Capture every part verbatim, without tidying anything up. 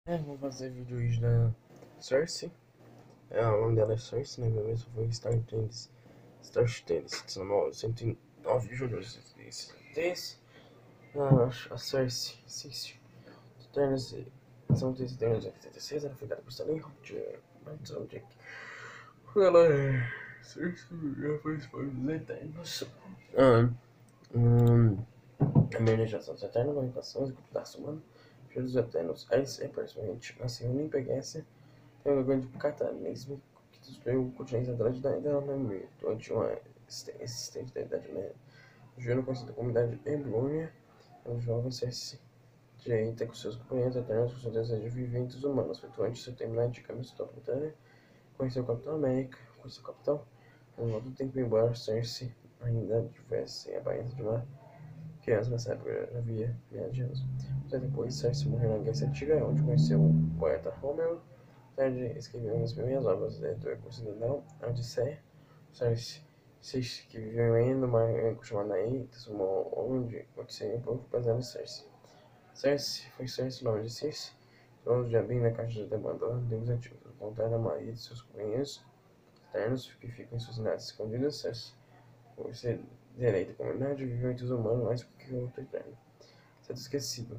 É, vou fazer vídeo hoje da Sersi. É, o nome dela é Sersi, né? Meu mesmo foi Star Tennis. Star Tennis, cento e nove de julho de dez. Ah, a Sersi, assiste. Eternos, são três Eternos oitenta e seis, ela foi dada por Stanley Robert Bernstein. Ela é Sersi, já faz parte dos Eternos. Ah, hum, a mineração dos Eternos, manipulações e computação humana. Filhos dos Eternos, aí é personagem, assim, eu nem peguei essa. É um grande catarismo que destruiu o continente Atlântico da Alemanha durante uma existente da Idade Média. Juro conhecido como Idade Embrônia, é um jovem Sersi direita com seus companheiros eternos com seu desejo de viver entre os humanos. Feito antes de seu terminar de caminho da Britânia, conheceu o Capitão América, conheceu o Capitão. Ao longo do tempo, embora Sersi ainda tivesse a aparência de uma criança nessa época, já havia milhares de anos. Mas depois, Sersi morreu na Grécia Antiga, onde conheceu o poeta Homer. Tarde escreveu uma das primeiras obras da editora ocidental, a Odisseia. Sersi, que viveu em no mar chamado Naí, transformou onde aconteceu um pouco baseado em Sersi. Sersi foi Sersi, o nome de Circe, dono de Abim na caixa de demanda dos deus antigos, ao contrário da maioria de seus companheiros eternos que ficam em suas cidades escondidas. Sersi, por ser direita e comunidade, viveu entre os humanos mais que o outro eterno, sendo esquecido.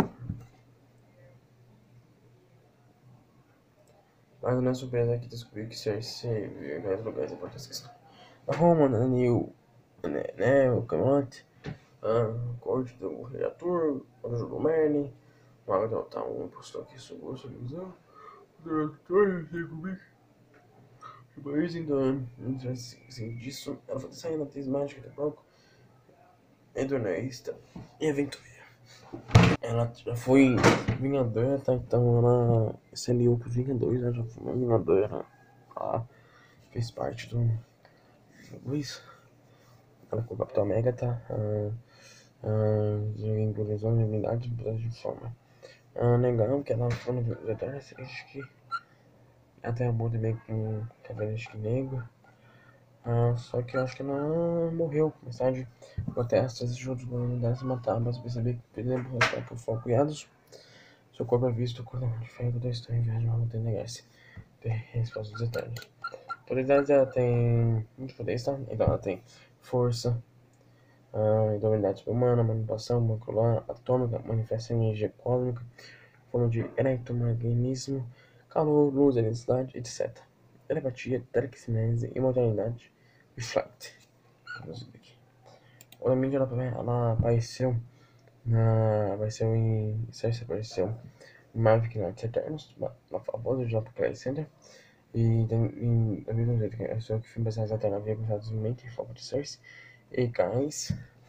Mas não é surpresa que descobriu que Sersi viveu em vários lugares importantes. Na Roma, na New, né, o Camelot, a corte do rei Arthur, o do jogo Merlin, o mago derrotar um impostor que sugou sua ilusão, o diretor comigo. Depois, então, assim disso, ela foi saindo da atriz mágica de palco, hedonista e aventureira. Ela já foi Vingadora, tá? Então ela se aliou com os Vingadores, ela já foi uma Vingadora. Ela fez parte do Luiz. Ela com o Capitão América, tá? Ah, ah, inclusão de habilidade de forma. Ah, legal que ela foi no Eternos, acho que até amor também com Caveirão Negro. Ah, só que eu acho que ela morreu. Mais tarde, protestos e outros comunidades se mataram, mas percebi que perdemos por fogo criados. Seu corpo é visto quando de ferro da estranha viagem uma montanha negar-se. Ter resposta dos Eternos. Autoridade, ela tem muitos poderes, tá? Então ela tem força, a idoneidade humana, manipulação molecular, atômica, manifesta energia cósmica, forma de eletromagnetismo, calor, luz, eletricidade, etcétera. Telepatia, telecinese, imortalidade, reflect. Vamos ver aqui. A mídia, ela, ela apareceu na. Apareceu em. Sersi apareceu em Marvel Knights Eternos, na famosa de Apocalipse Center. E em dois mil e dezoito, que é o que filme baseado até na havia pensado mente em forma de Sersi. E Guys.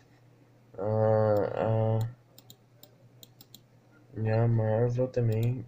A, a, e a Marvel também.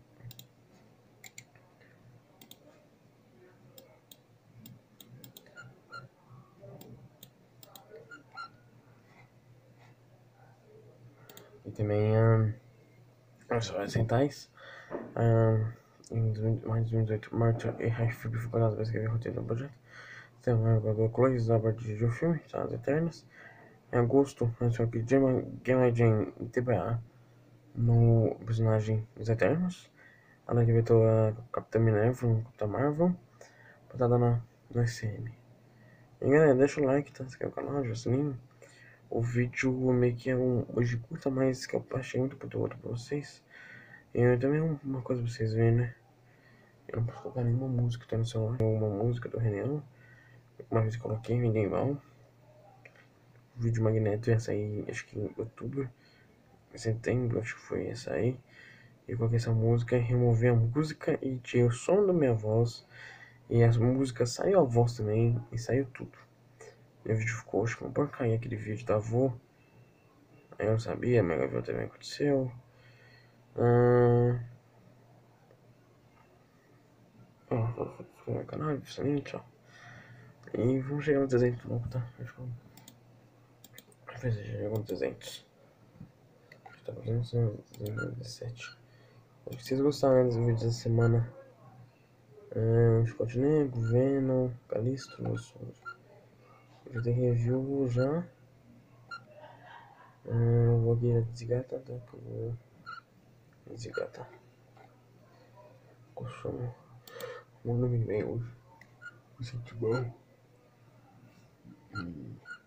E também a. As ocidentais. Em mais de dois mil e dezoito, Martin e Rashford foi contratado para escrever o roteiro do projeto. Tem uma gravadora Chloe Robert de um filme, tá? As Eternas. Em agosto, lançou aqui Gemma Jane interpretar no personagem dos Eternos. Ela interpretou a Capitã Minerva no Capitã Marvel, botada na, no S M. E galera, deixa o like, tá? Se inscreve no canal, ativa o sininho. O vídeo meio que é um hoje curta, mas que eu achei muito conteúdo pra vocês. E eu também uma coisa pra vocês verem, né? Eu não posso colocar nenhuma música que tá no celular. Uma música do Renan. Uma vez eu coloquei, ninguém mal. O vídeo Magneto ia sair, acho que em outubro, em setembro, acho que foi essa aí. E eu coloquei essa música, removi a música e tirei o som da minha voz. E as músicas saiu a voz também, e saiu tudo. E o vídeo ficou, acho que uma porcaria, aquele vídeo da avó. Aí eu não sabia, mas agora também aconteceu. Ah, ó, vou inscrever no canal, sininho, tchau. E vamos chegar no trezentos novo, tá? Acho que vamos fazer, já chegou no trezentos. Tá fazendo dezessete. Acho que vocês gostaram dos vídeos dessa semana. Ah, Scott Negro, Venom, Calisto, já tem review já. Ah, vou aqui desligar, tá? Tá? Vou desligar, tá? chamo. Não dormi bem hoje. Me senti bom. E